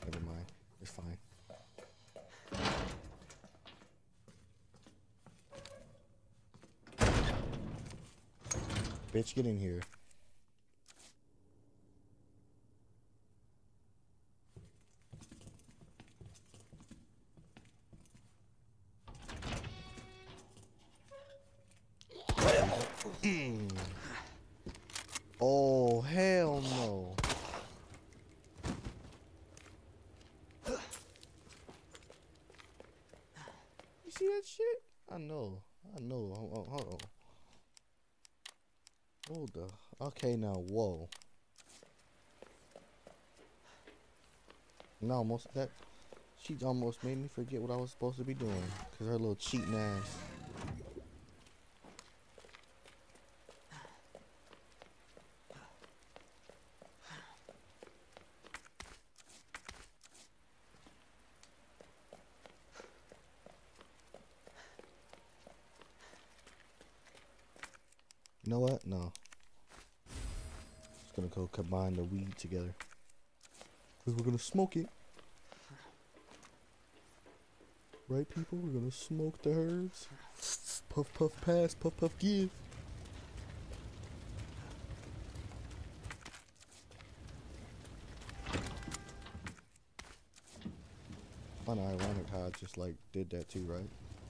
Never mind. It's fine. Bitch, get in here. Oh, hell no. You see that shit? I know. Hold on. Hold the. Okay, now, whoa. No, almost that. She almost made me forget what I was supposed to be doing. Because her little cheating ass. You know what? No. Just gonna go combine the weed together. Because we're gonna smoke it. Right, people? We're gonna smoke the herbs. Puff, puff, pass. Puff, puff, give. Kinda ironic how I just, like, did that too, right?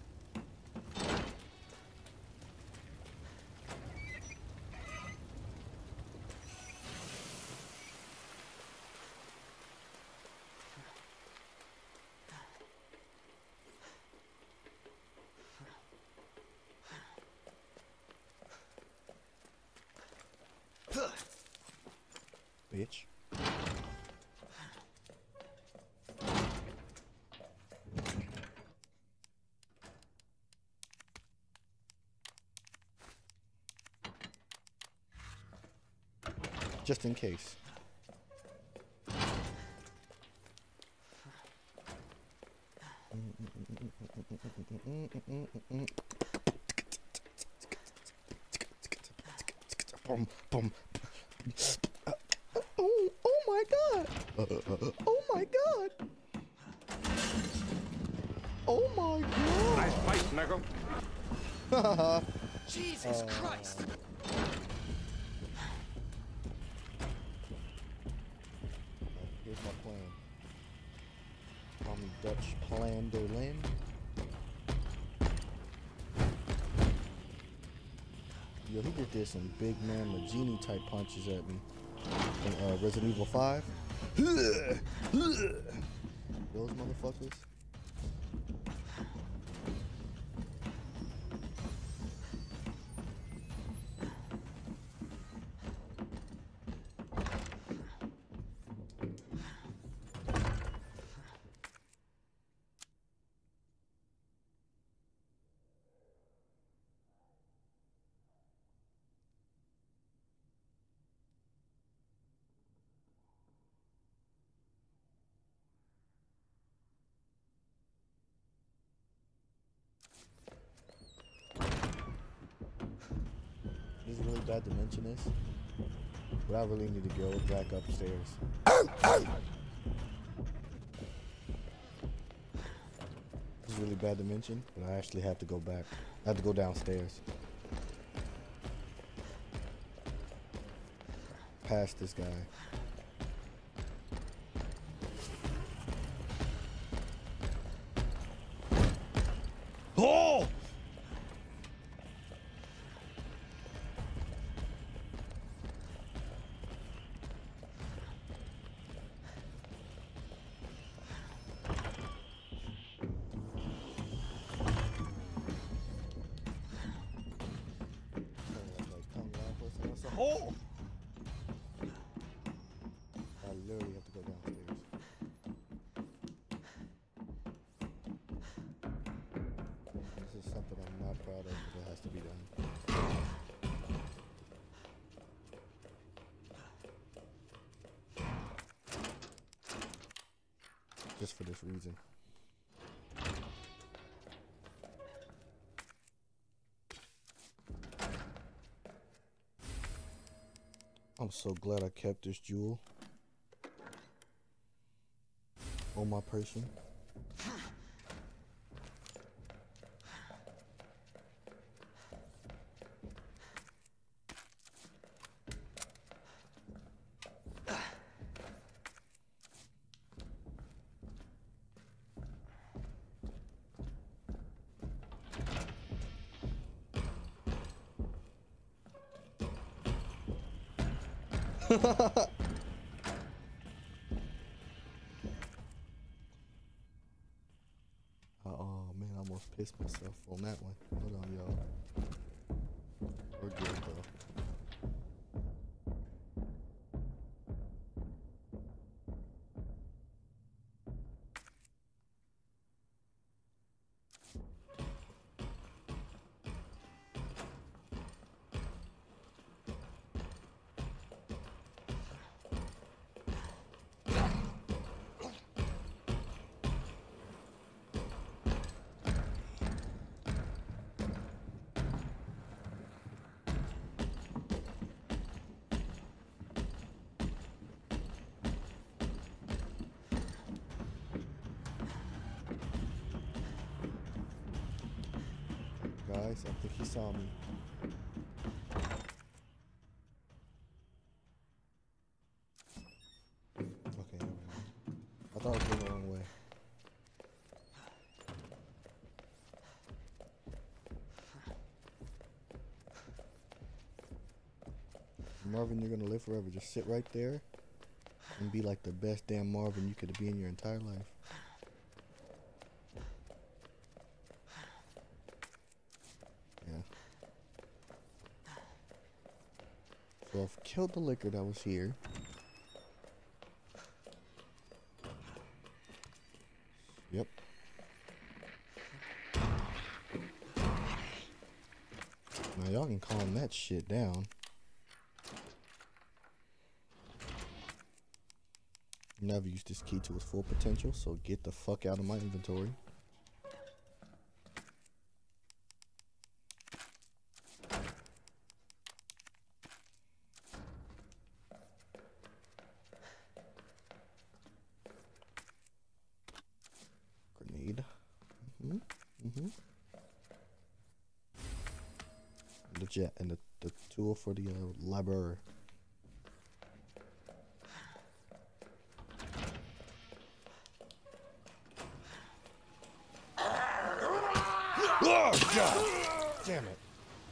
Bitch. Just in case. Boom, boom. Oh my god! Oh my god! Oh my god! Nice fight, Snuggle. Jesus Christ! Here's my plan. Call me Dutch Planderlin. Yo, he just did some big man Magini type punches at me in Resident Evil 5. Those motherfuckers. This is really bad to mention this, but I really need to go back upstairs. This is really bad to mention, but I actually have to go back. I have to go downstairs. Past this guy. Oh! Oh! I literally have to go downstairs. This is something I'm not proud of, but it has to be done. Just for this reason. I'm so glad I kept this jewel. on my person. Oh man, I almost pissed myself on that one. Hold on, y'all. We're good though. Guys, I think he saw me. Okay, never mind. I thought I was going the wrong way. Marvin, you're gonna live forever. Just sit right there and be like the best damn Marvin you could be in your entire life. Yeah. So I've killed the liquor that was here. Yep. Now y'all can calm that shit down. Never used this key to its full potential, so get the fuck out of my inventory. Grenade. The jet and the tool for the library. Oh God! Damn it!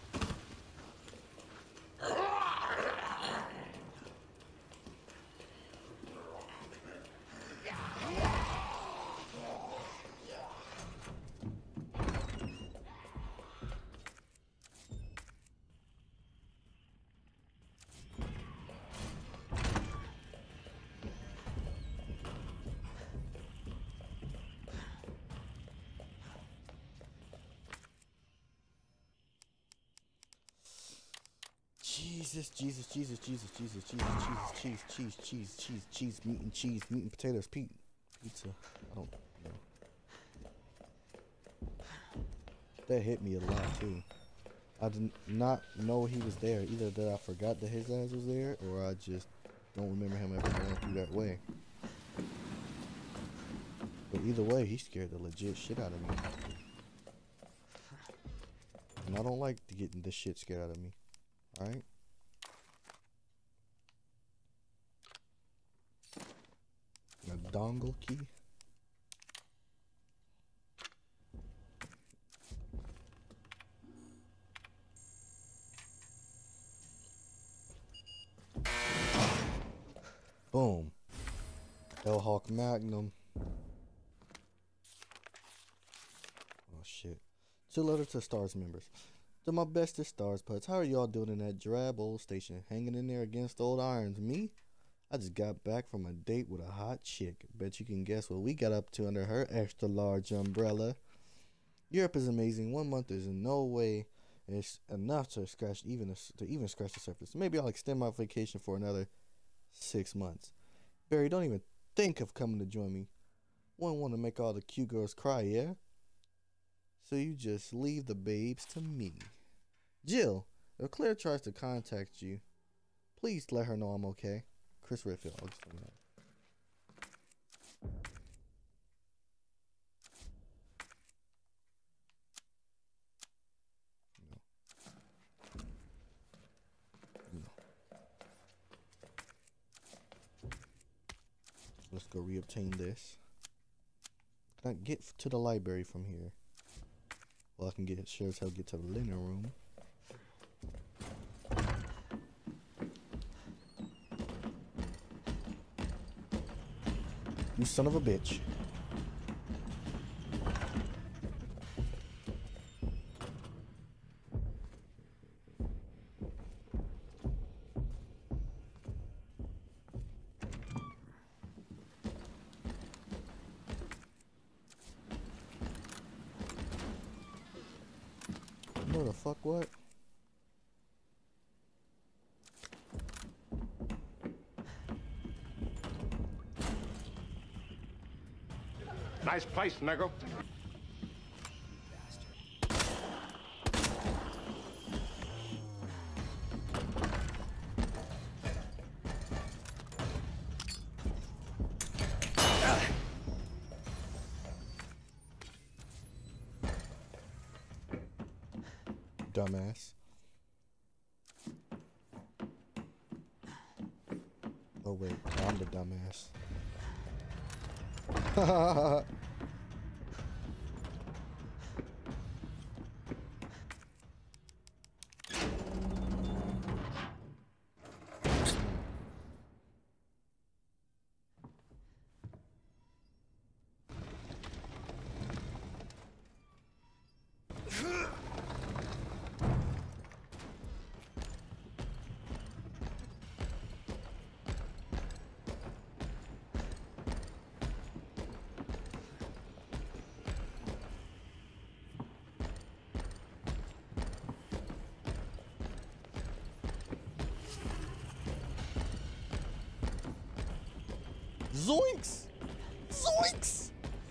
Jesus, meat and potatoes, pizza. I don't know. That hit me a lot too. I did not know he was there. Either that I forgot that his ass was there, or I just don't remember him ever going through that way. But either way, he scared the legit shit out of me. And I don't like getting this shit scared out of me. Alright? A dongle key. Boom. Hellhawk Magnum. Oh shit. 2 letters to Stars members. To my bestest Stars Putts, how are y'all doing in that drab old station? Hanging in there against old irons. Me? I just got back from a date with a hot chick. Bet you can guess what we got up to under her extra large umbrella. Europe is amazing. 1 month is in no way it's enough to even scratch the surface. Maybe I'll extend my vacation for another 6 months. Barry, don't even think of coming to join me. Wouldn't want to make all the cute girls cry, yeah? So you just leave the babes to me. Jill, if Claire tries to contact you, please let her know I'm okay. Chris Redfield. I'll just Let's go reobtain this. Can I get to the library from here? Well, I can sure as hell get to the linen room. You son of a bitch. What the fuck, what? Nice place, nigga. Dumbass. Oh wait, I'm the dumbass. Zoinks! Zoinks!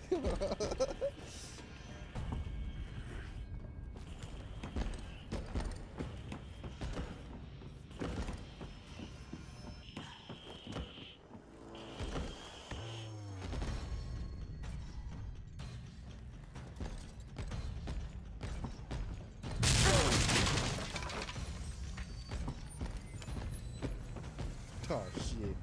Oh shit.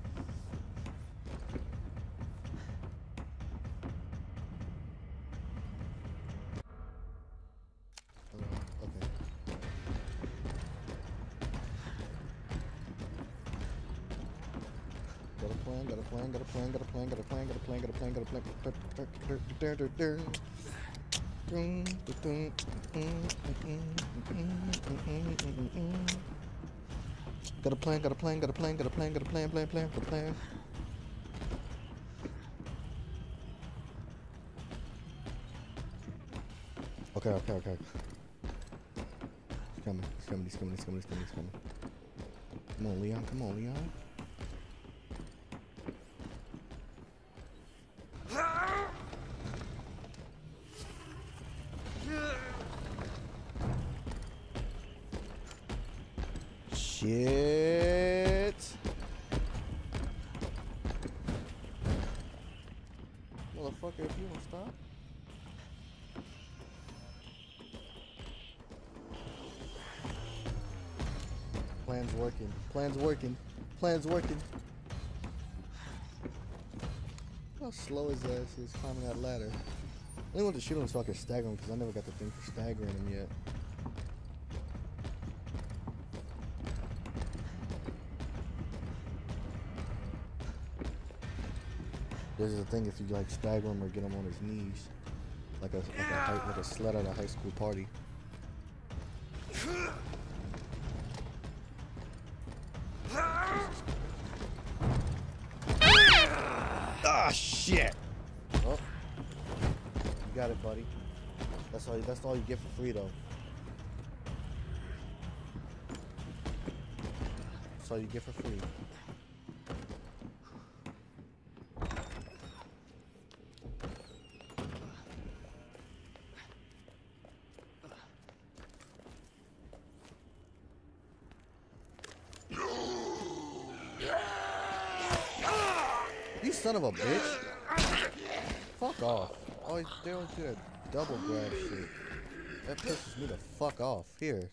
Got a plan. Okay. He's coming. Come on, Leon. Shit. Motherfucker, if you don't stop. Plan's working. How slow his ass is climbing that ladder. I only want to shoot him so I can stagger him because I never got the thing for staggering him yet. There's a thing if you like stagger him or get him on his knees, like a sled at a high school party. Ah, shit! Oh, you got it, buddy. That's all you get for free, though. That's all you get for free. You son of a bitch! Fuck off. Oh, they always do that double grab shit. That pisses me the fuck off. Here.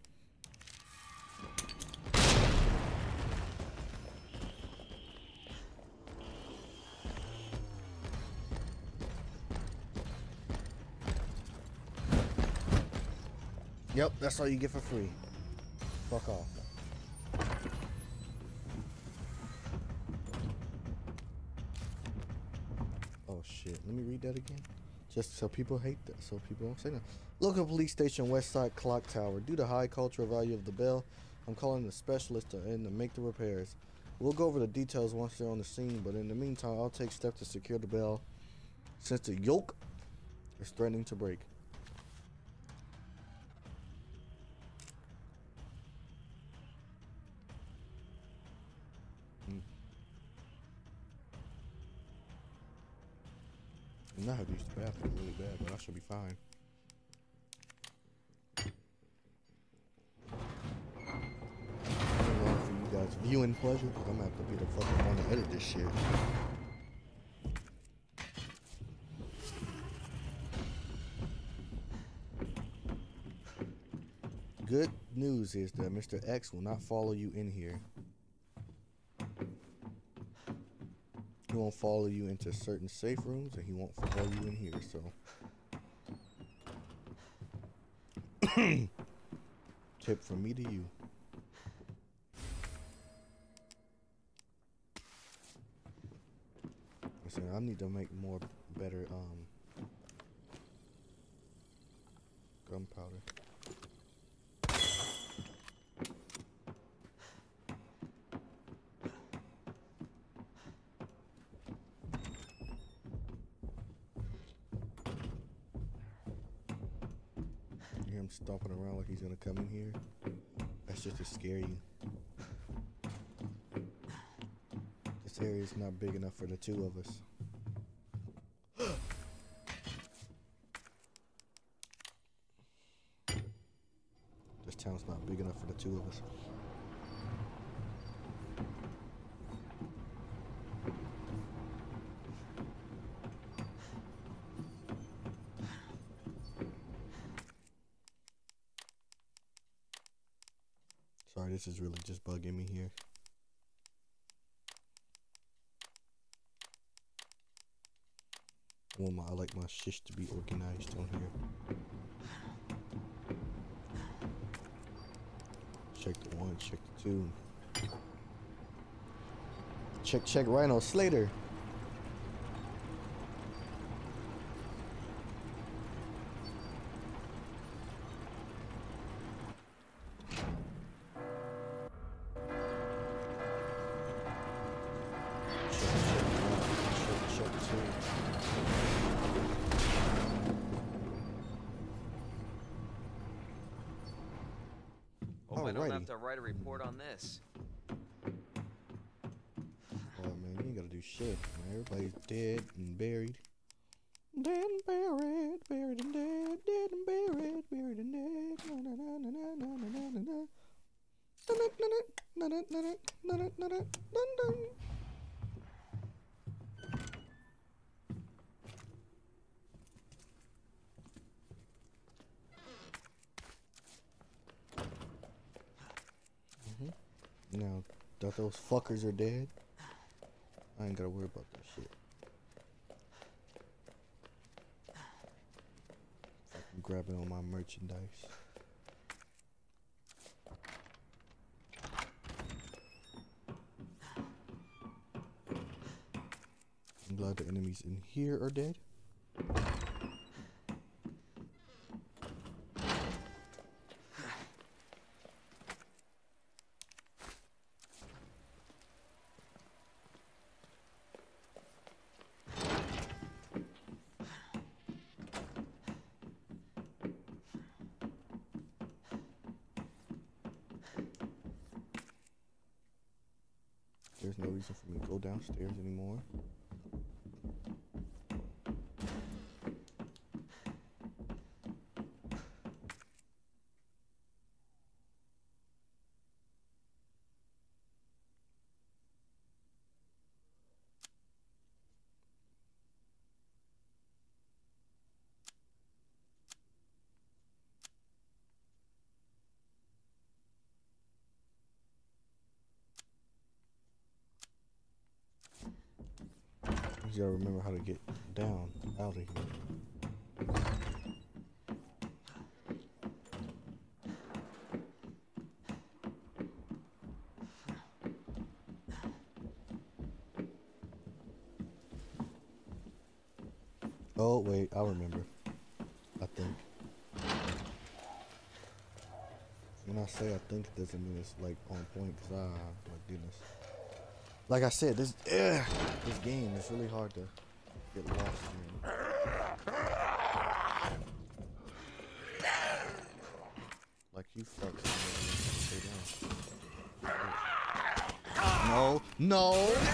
Yep, that's all you get for free. Fuck off. Oh shit, let me read that again. Just so people hate that, so people don't say that. Local police station, Westside Clock Tower. Due to high cultural value of the bell, I'm calling a specialist to make the repairs. We'll go over the details once they're on the scene, but in the meantime, I'll take steps to secure the bell since the yoke is threatening to break. I have used the bathroom really bad, but I should be fine. For you guys' viewing pleasure, because I'm gonna have to be the fucking one to edit this shit. Good news is that Mr. X will not follow you in here. He won't follow you into certain safe rooms, and he won't follow you in here, so. Tip from me to you. Listen, I need to make better gunpowder. Him stomping around like he's gonna come in here. That's just to scare you. This area is not big enough for the two of us. This town's not big enough for the two of us. Sorry, this is really just bugging me here. I like my shish to be organized on here. Check the 1, check the 2. Check Rhino Slater. I don't have to write a report on this. Oh man, you ain't gotta do shit, man. Everybody's dead and buried. Dead and buried, buried and dead, dead and buried, buried and dead. Na na na na na na na na na. Na na na na na na na na na na. Now that those fuckers are dead, I ain't gotta worry about that shit. Fucking grabbing all my merchandise. I'm glad the enemies in here are dead. There's no reason for me to go downstairs anymore. You gotta remember how to get down out of here. Oh, wait, I remember. I think. When I say I think, it doesn't mean it's like on point, because my goodness. Like I said, this game is really hard to get lost in. Like you fucks. No, no.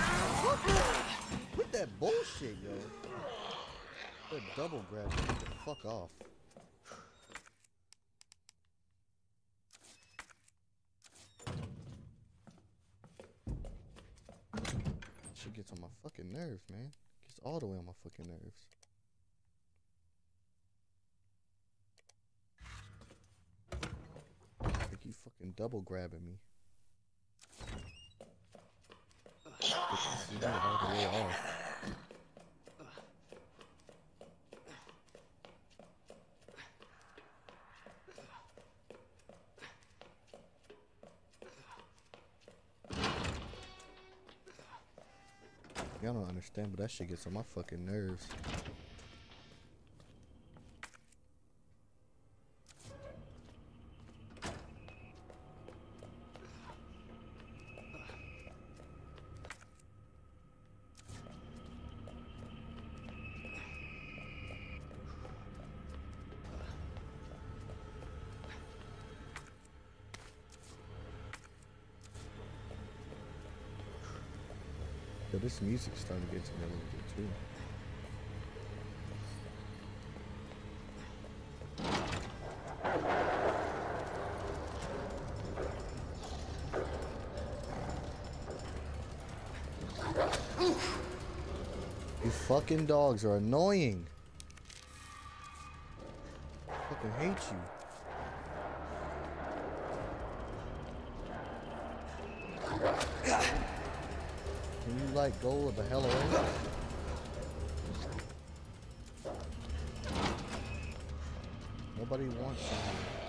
Quit that bullshit, yo. That double grab. Get the fuck off. Shit gets on my fucking nerves, man. Gets all the way on my fucking nerves. Like you fucking double grabbing me. Get all the way off. Y'all don't understand, but that shit gets on my fucking nerves. Yo, this music's starting to get to me a little bit too. You fucking dogs are annoying. I fucking hate you. Can you like go the hell away? Nobody wants you.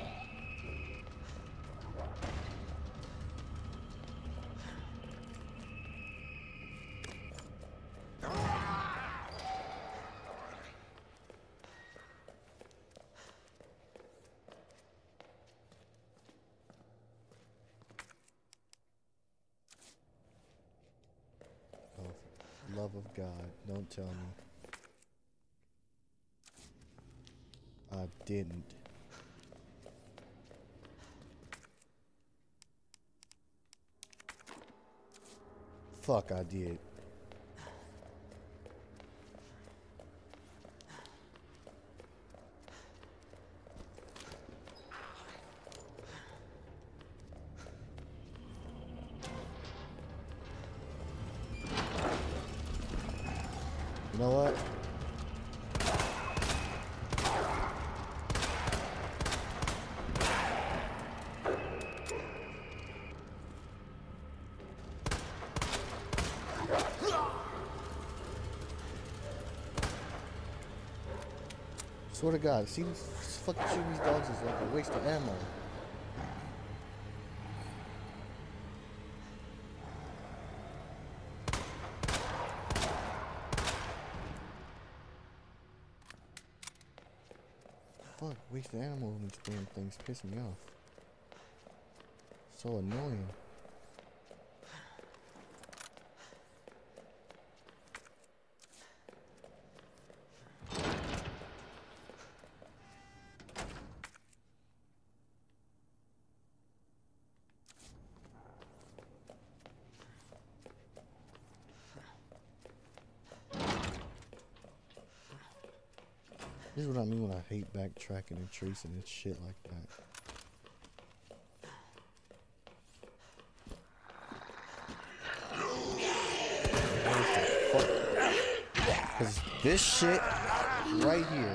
Love of God, don't tell me. I didn't. Fuck, I did. You know what? Swear to God, see these fucking shooting these dogs is like a waste of ammo. Fuck, waste of ammo on these damn things piss me off. So annoying. This is what I mean when I hate backtracking and tracing and shit like that. Cause this shit right here.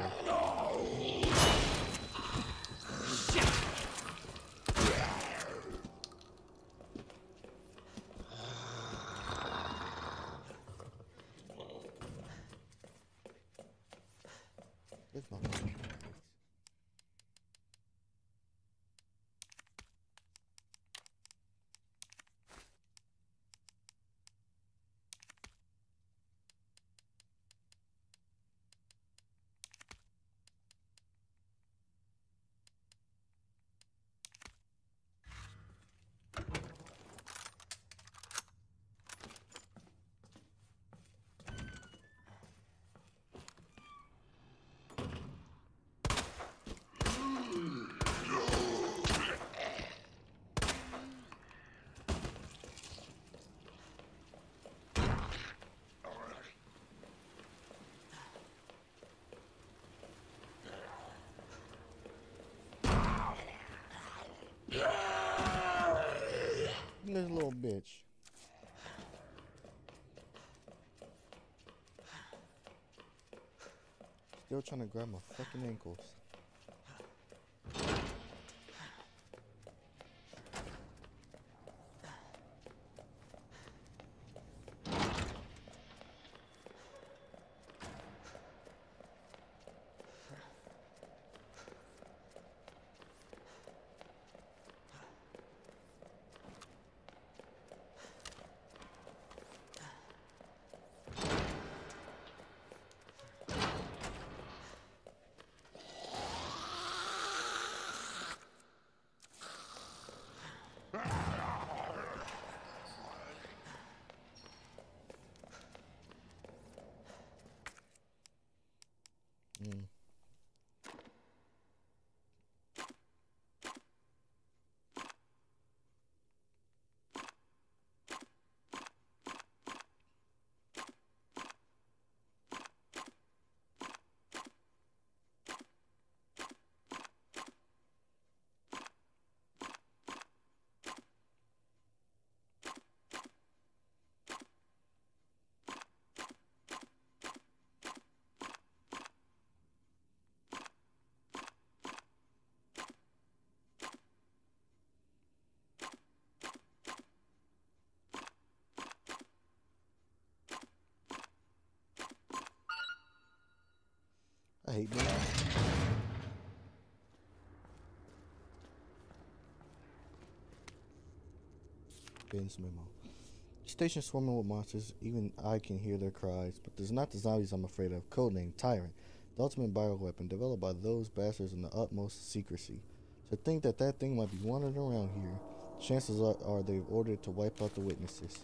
This motherfucker. Still trying to grab my fucking ankles. I hate that. Ben's memo. Station swarming with monsters. Even I can hear their cries, but there's not the zombies I'm afraid of. Codename Tyrant, the ultimate bioweapon developed by those bastards in the utmost secrecy. To think that that thing might be wandering around here, chances are they've ordered to wipe out the witnesses.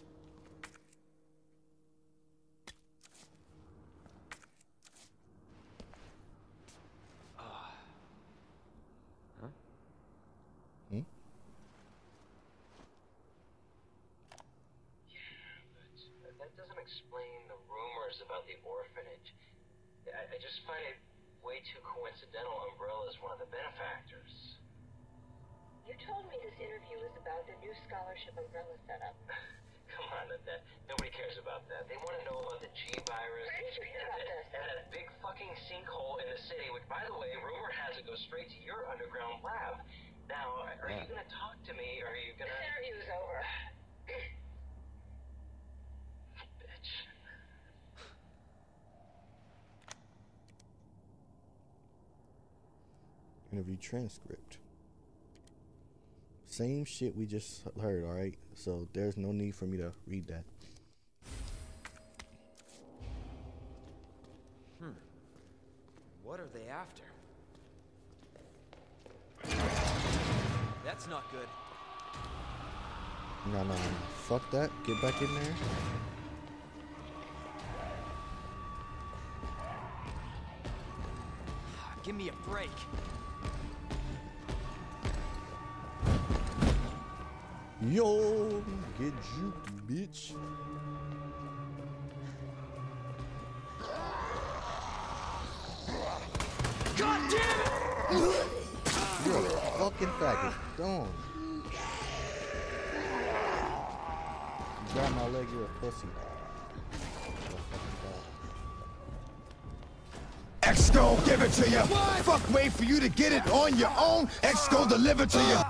Explain the rumors about the orphanage. I just find it way too coincidental Umbrella's one of the benefactors. You told me this interview was about the new scholarship Umbrella set up. Come on, that nobody cares about that. They want to know about the G virus. Where did you hear about this? And that big fucking sinkhole in the city, which, by the way, rumor has it goes straight to your underground lab. Now, are you gonna talk to me, or are you gonna... This interview's over. Interview transcript. Same shit we just heard, alright? So there's no need for me to read that. What are they after? That's not good. No. Fuck that. Get back in there. Give me a break. Yo, get juked, bitch. God damn it! You're a fucking faggot. Go on. You grab my leg, you're a pussy. X gon' give it to you. Fuck, wait for you to get it on your own. X gon' deliver to you.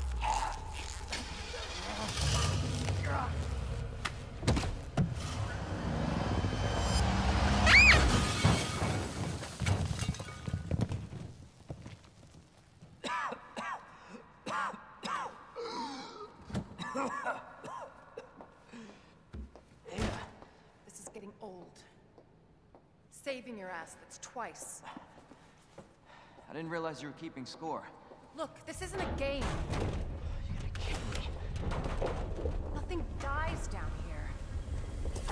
This is getting old. Saving your ass, that's twice. I didn't realize you were keeping score. Look, this isn't a game. You're gonna kill me. Nothing dies down here.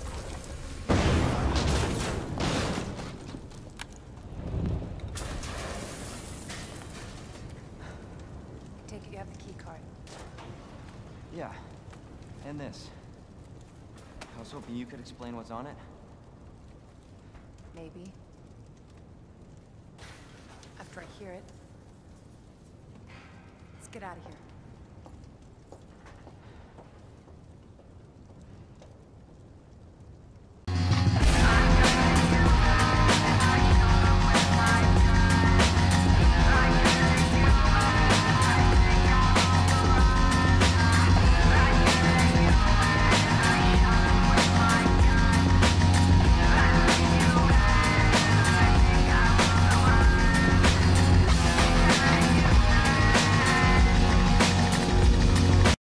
I take it you have the key card. Yeah, and this. I was hoping you could explain what's on it. Maybe. After I hear it. Let's get out of here.